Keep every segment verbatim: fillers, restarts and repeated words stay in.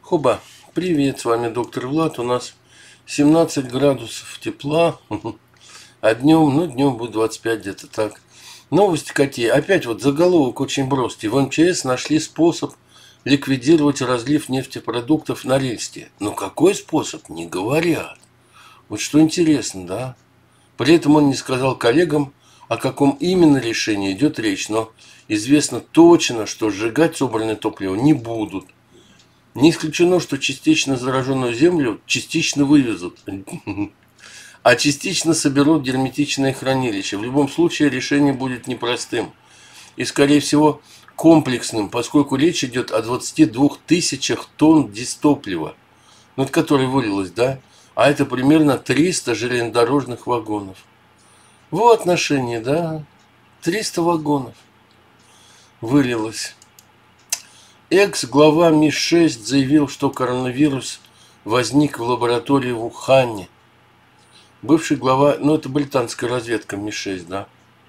Хоба, привет, с вами доктор Влад. У нас семнадцать градусов тепла, а днем, ну днем будет двадцать пять где-то так. Новости какие? Опять вот заголовок очень броский. В эм че эс нашли способ ликвидировать разлив нефтепродуктов на Норильске. Но какой способ, не говорят. Вот что интересно, да? При этом он не сказал коллегам, о каком именно решении идет речь. Но известно точно, что сжигать собранное топливо не будут. Не исключено, что частично зараженную землю частично вывезут, а частично соберут в герметичное хранилище. В любом случае решение будет непростым и, скорее всего, комплексным, поскольку речь идет о двадцати двух тысячах тонн дистоплива, ну, которое вылилось, да, а это примерно триста железнодорожных вагонов. В отношении, да, триста вагонов вылилось. Экс-глава Ми шесть заявил, что коронавирус возник в лаборатории в Ухане. Бывший глава, ну это британская разведка Ми шесть, да.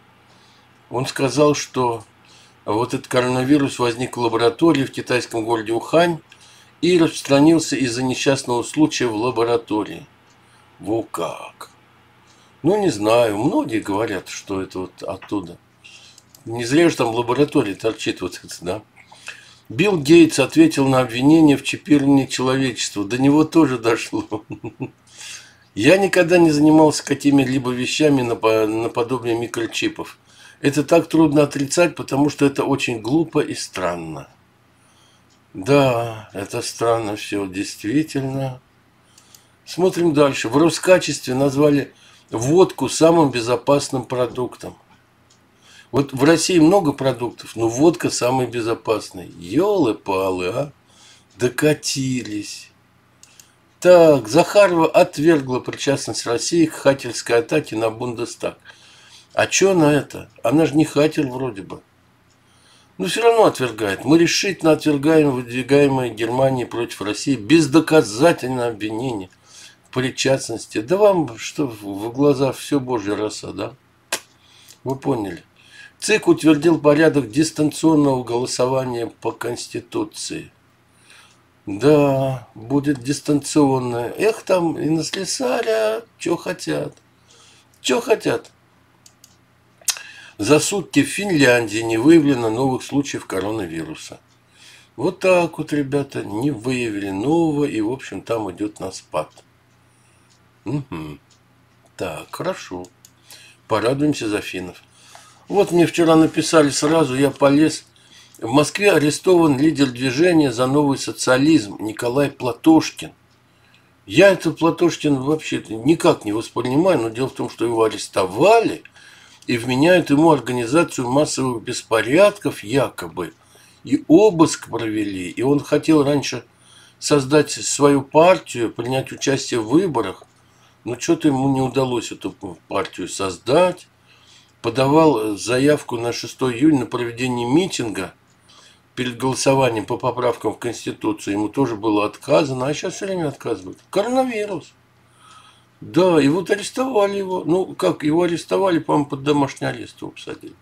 Он сказал, что вот этот коронавирус возник в лаборатории в китайском городе Ухань и распространился из-за несчастного случая в лаборатории. Во как! Ну не знаю, многие говорят, что это вот оттуда. Не зря же там в лаборатории торчит вот это, да. Билл Гейтс ответил на обвинение в чипировании человечества. До него тоже дошло. Я никогда не занимался какими-либо вещами наподобие микрочипов. Это так трудно отрицать, потому что это очень глупо и странно. Да, это странно все, действительно. Смотрим дальше. В Роскачестве назвали водку самым безопасным продуктом. Вот в России много продуктов, но водка самый безопасный. Ёлы-палы, а? Докатились. Так, Захарова отвергла причастность России к хакерской атаке на Бундестаг. А чё на это? Она же не хакер вроде бы. Но все равно отвергает. Мы решительно отвергаем выдвигаемое Германией против России бездоказательное обвинение в причастности. Да вам что в глаза все божья роса, да? Вы поняли. ЦИК утвердил порядок дистанционного голосования по Конституции. Да, будет дистанционное. Эх, там и наслесаря, что хотят. Что хотят. За сутки в Финляндии не выявлено новых случаев коронавируса. Вот так вот, ребята, не выявили нового, и, в общем, там идет на спад. Угу. Так, хорошо. Порадуемся за финнов. Вот мне вчера написали сразу, я полез. В Москве арестован лидер движения за новый социализм Николай Платошкин. Я этот Платошкин вообще никак не воспринимаю, но дело в том, что его арестовали и вменяют ему организацию массовых беспорядков якобы. И обыск провели, и он хотел раньше создать свою партию, принять участие в выборах, но что-то ему не удалось эту партию создать. Подавал заявку на шестое июня на проведение митинга перед голосованием по поправкам в Конституцию. Ему тоже было отказано, а сейчас все время отказывают. Коронавирус. Да, и вот арестовали его. Ну, как, его арестовали, по-моему, под домашний арест его посадили.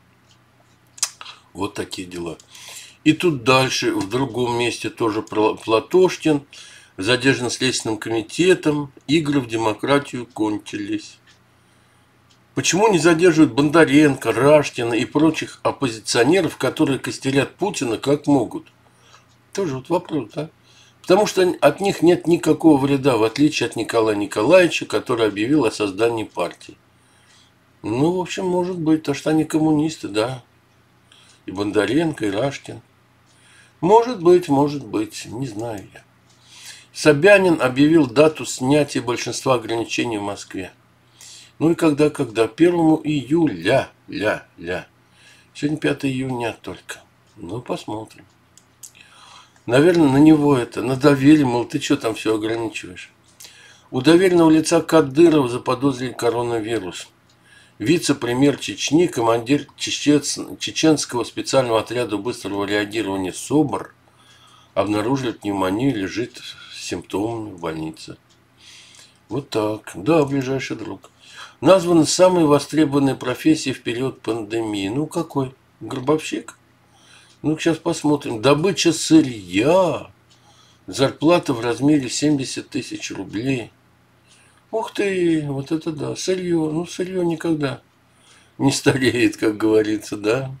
Вот такие дела. И тут дальше, в другом месте тоже Платошкин. Задержан Следственным комитетом. Игры в демократию кончились. Почему не задерживают Бондаренко, Рашкина и прочих оппозиционеров, которые костерят Путина как могут? Тоже вот вопрос, да? Потому что от них нет никакого вреда, в отличие от Николая Николаевича, который объявил о создании партии. Ну, в общем, может быть, то что они коммунисты, да. И Бондаренко, и Рашкин. Может быть, может быть, не знаю я. Собянин объявил дату снятия большинства ограничений в Москве. Ну и когда, когда? первого июля, ля, ля. Сегодня пятое июня только. Ну, посмотрим. Наверное, на него это надавили, мол, ты что там все ограничиваешь? У доверенного лица Кадырова заподозрили коронавирус. Вице-премьер Чечни, командир чеченского специального отряда быстрого реагирования СОБР обнаружили пневмонию, лежит с симптомами в больнице. Вот так. Да, ближайший друг. Названы самые востребованные профессии в период пандемии. Ну, какой? Гробовщик? Ну, сейчас посмотрим. Добыча сырья. Зарплата в размере семьдесят тысяч рублей. Ух ты, вот это да, сырье. Ну, сырье никогда не стареет, как говорится, да.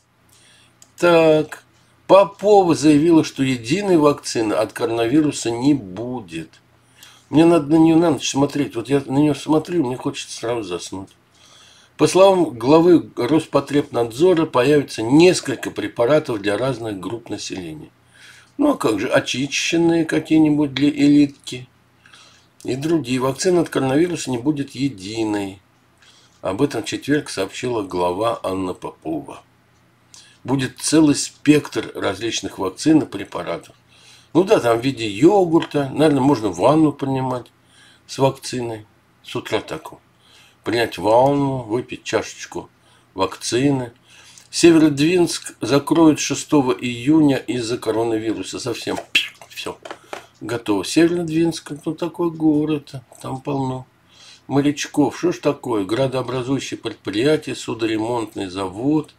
Так, Попова заявила, что единой вакцины от коронавируса не будет. Мне надо на нее на ночь смотреть. Вот я на нее смотрю, мне хочется сразу заснуть. По словам главы Роспотребнадзора, появится несколько препаратов для разных групп населения. Ну а как же, очищенные какие-нибудь для элитки и другие. Вакцина от коронавируса не будет единой. Об этом в четверг сообщила глава Анна Попова. Будет целый спектр различных вакцин и препаратов. Ну да, там в виде йогурта. Наверное, можно ванну принимать с вакциной. С утра так. Принять ванну, выпить чашечку вакцины. Северодвинск закроют шестого июня из-за коронавируса. Совсем все. Готово. Северодвинск, ну такой город. Там полно морячков. Что ж такое? Градообразующее предприятие, судоремонтный завод.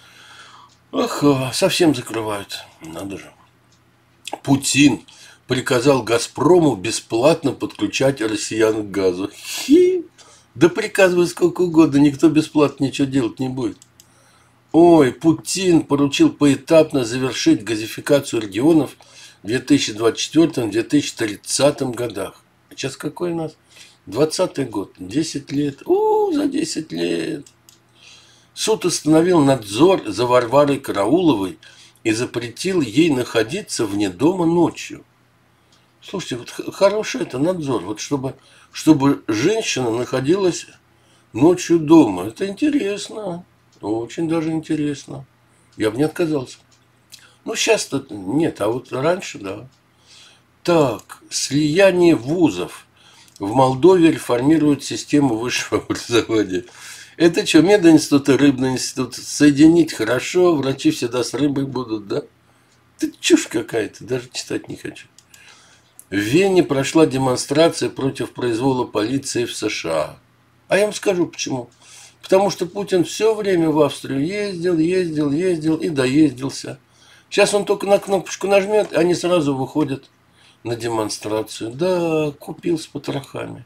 Ага, совсем закрывают. Надо же. Путин приказал «Газпрому» бесплатно подключать россиян к газу. Хи! Да приказывай сколько угодно, никто бесплатно ничего делать не будет. Ой, Путин поручил поэтапно завершить газификацию регионов в две тысячи двадцать четвёртом — две тысячи тридцатом годах. А сейчас какой у нас? двадцатый год. десять лет. У, за десять лет. Суд установил надзор за Варварой Карауловой и запретил ей находиться вне дома ночью. Слушайте, вот хороший это надзор, вот чтобы, чтобы женщина находилась ночью дома. Это интересно, очень даже интересно. Я бы не отказался. Ну, сейчас-то нет, а вот раньше, да. Так, слияние вузов. В Молдове реформируют систему высшего образования. Это что, мединститут и рыбный институт соединить хорошо, врачи всегда с рыбой будут, да? Это чушь какая-то, даже читать не хочу. В Вене прошла демонстрация против произвола полиции в США. А я вам скажу почему. Потому что Путин все время в Австрию ездил, ездил, ездил и доездился. Сейчас он только на кнопочку нажмет, и они сразу выходят на демонстрацию. Да, купил с потрохами.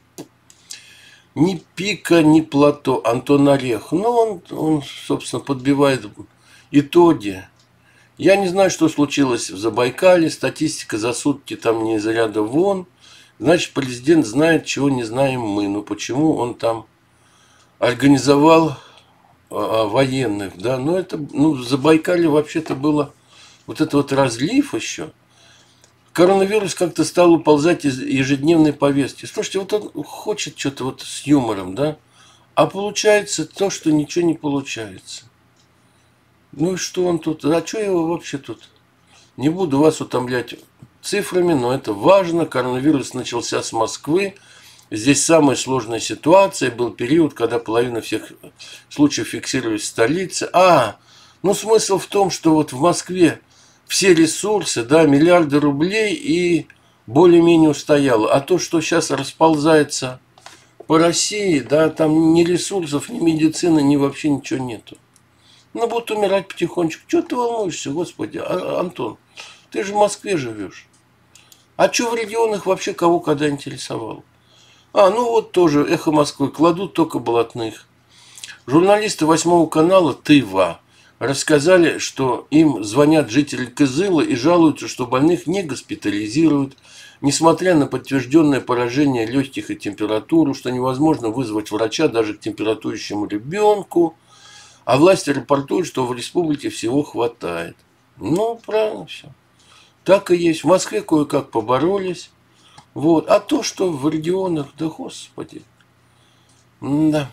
Ни пика, ни плато. Антон Орех. Ну, он, он, собственно, подбивает итоги. Я не знаю, что случилось в Забайкале. Статистика за сутки там не из ряда вон. Значит, президент знает, чего не знаем мы. Ну, почему он там организовал а, военных, да? Ну, это, ну, в Забайкале вообще-то было вот это вот разлив еще. Коронавирус как-то стал уползать из ежедневной повестки. Слушайте, вот он хочет что-то вот с юмором, да? А получается то, что ничего не получается. Ну и что он тут? А что его вообще тут? Не буду вас утомлять цифрами, но это важно. Коронавирус начался с Москвы. Здесь самая сложная ситуация. Был период, когда половина всех случаев фиксировались в столице. А, ну смысл в том, что вот в Москве все ресурсы, да, миллиарды рублей и более-менее устояло. А то, что сейчас расползается по России, да, там ни ресурсов, ни медицины, ни вообще ничего нету. Ну, будут умирать потихонечку. Чего ты волнуешься, господи, а, Антон? Ты же в Москве живешь. А что в регионах вообще кого когда интересовало? А, ну вот тоже «Эхо Москвы» кладут только блатных. Журналисты восьмого канала «Тыва» рассказали, что им звонят жители Кызыла и жалуются, что больных не госпитализируют, несмотря на подтвержденное поражение легких и температуру, что невозможно вызвать врача даже к температурящему ребенку, а власти рапортуют, что в республике всего хватает. Ну, правильно все. Так и есть. В Москве кое-как поборолись. Вот. А то, что в регионах, да господи. Да.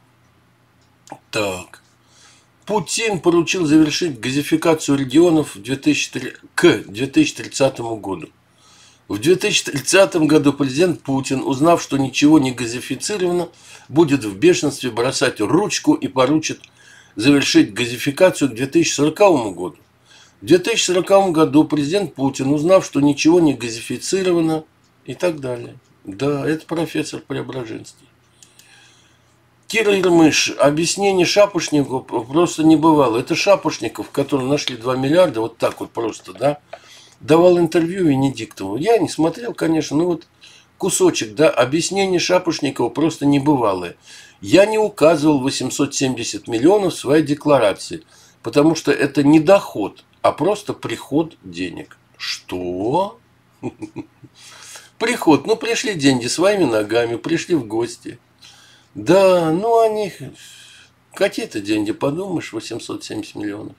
Так. Путин поручил завершить газификацию регионов в две тысячи тридцатом к две тысячи тридцатому году. В две тысячи тридцатом году президент Путин, узнав, что ничего не газифицировано, будет в бешенстве бросать ручку и поручит завершить газификацию к две тысячи сороковому году. В две тысячи сороковом году президент Путин, узнав, что ничего не газифицировано, и так далее. Да, это профессор Преображенский. Кира Ермыш. Объяснение Шапошнику просто не бывало. Это Шапошников, которого нашли два миллиарда, вот так вот просто, да, давал интервью Венедиктову. Я не смотрел, конечно, но вот кусочек, да, объяснение Шапошникова просто небывалое. Я не указывал восемьсот семьдесят миллионов в своей декларации, потому что это не доход, а просто приход денег. Что? Приход. Ну, пришли деньги своими ногами, пришли в гости. Да, ну, они... Какие-то деньги, подумаешь, восемьсот семьдесят миллионов.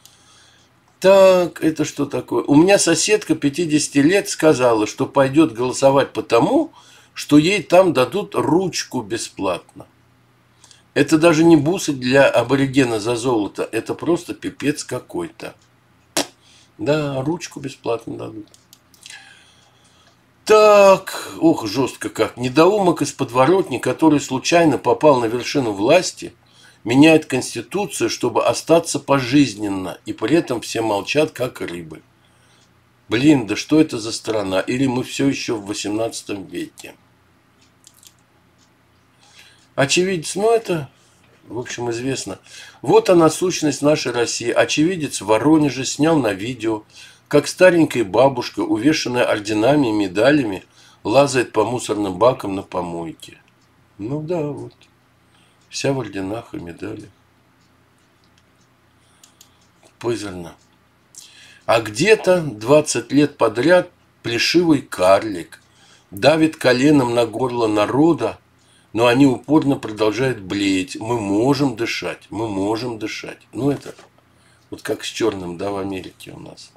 Так, это что такое? У меня соседка пятидесяти лет сказала, что пойдет голосовать потому, что ей там дадут ручку бесплатно. Это даже не бусы для аборигена за золото, это просто пипец какой-то. Да, ручку бесплатно дадут. Так, ох, жестко как. Недоумок из подворотни, который случайно попал на вершину власти, меняет конституцию, чтобы остаться пожизненно, и при этом все молчат, как рыбы. Блин, да что это за страна? Или мы все еще в восемнадцатом веке? Очевидец, ну это, в общем, известно. Вот она, сущность нашей России. Очевидец в Воронеже снял на видео, как старенькая бабушка, увешанная орденами и медалями, лазает по мусорным бакам на помойке. Ну да, вот. Вся в орденах и медалях. Пызырно. А где-то двадцать лет подряд плешивый карлик давит коленом на горло народа, но они упорно продолжают блеять. Мы можем дышать, мы можем дышать. Ну это вот как с черным, да, в Америке у нас.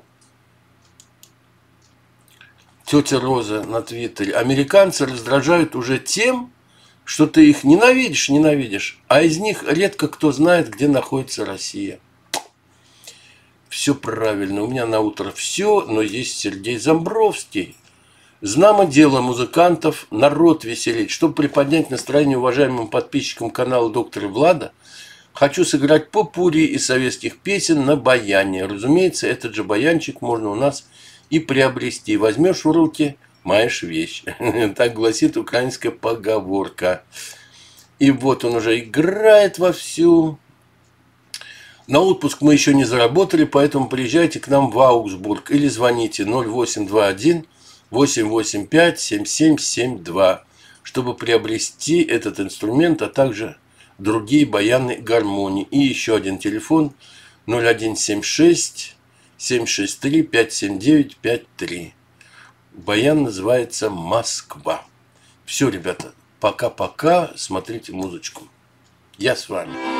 Тетя Роза на Твиттере. Американцы раздражают уже тем, что ты их ненавидишь, ненавидишь, а из них редко кто знает, где находится Россия. Все правильно. У меня на утро все, но есть Сергей Замбровский. Знамо дело музыкантов, народ веселить. Чтобы приподнять настроение уважаемым подписчикам канала Доктора Влада, хочу сыграть попурри из советских песен на баяне. Разумеется, этот же баянчик можно у нас и приобрести. Возьмешь в руки, маешь вещь. Так гласит украинская поговорка. И вот он уже играет вовсю. На отпуск мы еще не заработали, поэтому приезжайте к нам в Аугсбург или звоните ноль восемь два один восемь восемь пять семь семь семь два, чтобы приобрести этот инструмент, а также другие баяны гармонии. И еще один телефон ноль один семь шесть семь шесть три пять семь девять пять три. Баян называется «Москва». Все, ребята, пока-пока, смотрите музычку. Я с вами.